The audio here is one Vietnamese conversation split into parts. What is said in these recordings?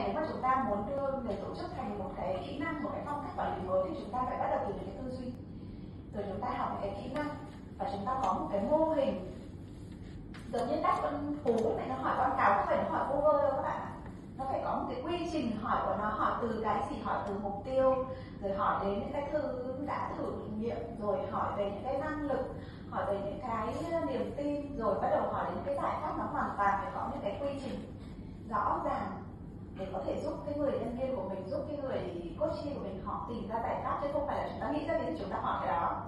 nếu mà chúng ta muốn đưa người tổ chức thành một cái kỹ năng, một cái phong cách quản lý mới thì chúng ta phải bắt đầu từ những cái tư duy, rồi chúng ta học những cái kỹ năng và chúng ta có một cái mô hình. Giống như các con thú này nó hỏi con cáo không phải nó hỏi vô vơ đâu các bạn ạ. Nó phải có một cái quy trình hỏi của nó, hỏi từ cái gì, hỏi từ mục tiêu, rồi hỏi đến những cái đã thử nghiệm, rồi hỏi về những cái năng lực, hỏi về những cái niềm tin, rồi bắt đầu hỏi đến những cái giải pháp. Nó hoàn toàn phải có những cái quy trình rõ ràng để có thể giúp cái người nhân viên của mình, giúp cái người coachee của mình họ tìm ra giải pháp, chứ không phải là chúng ta nghĩ ra thì chúng ta hỏi cái đó.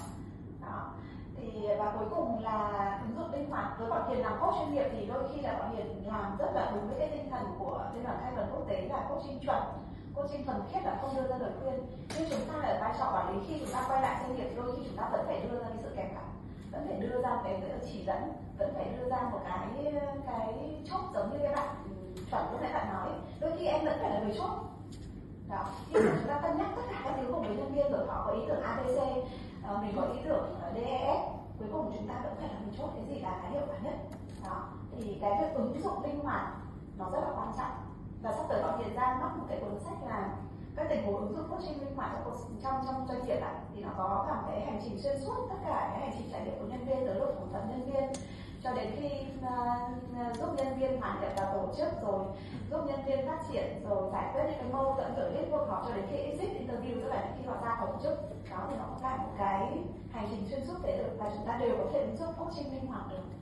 Và cuối cùng là ứng dụng linh hoạt. Với bọn Hiền làm coach chuyên nghiệp thì đôi khi là bọn Hiền làm rất là đúng với cái tinh thần của Liên đoàn Khai vấn quốc tế là coaching chuẩn, coaching thuần khiết, là không đưa ra lời khuyên. Nhưng chúng ta ở vai trò quản lý, khi chúng ta quay lại doanh nghiệp, đôi khi chúng ta vẫn phải đưa ra cái sự kèm cặp, vẫn phải đưa ra cái chỉ dẫn, vẫn phải đưa ra một cái chốt, giống như cái bạn chuẩn lúc nãy bạn nói, đôi khi em vẫn phải là người chốt đó. Nhưng mà chúng ta cân nhắc tất cả các thứ của người nhân viên, rồi họ có ý tưởng ABC, mình có ý tưởng DEF, cuối cùng chúng ta vẫn phải là mình chốt cái gì là cái hiệu quả nhất đó. Thì cái việc ứng dụng linh hoạt nó rất là quan trọng, và sắp tới bọn Hiền Giang mắc một cái cuốn sách là các tình huống ứng dụng coaching linh hoạt trong doanh nghiệp ạ. Thì nó có cả cái hành trình xuyên suốt, tất cả cái hành trình trải nghiệm của nhân viên, từ lúc phỏng vấn nhân viên cho đến khi giúp nhân viên hòa nhập vào tổ chức, rồi giúp nhân viên phát triển, rồi giải quyết những cái mâu thuẫn, rồi biết cuộc họp cho đến khi exit interview, tức là khi họ ra khỏi tổ chức đó. Thì nó có cả một cái hành trình xuyên suốt để được, và chúng ta đều có thể ứng dụng coaching linh hoạt được.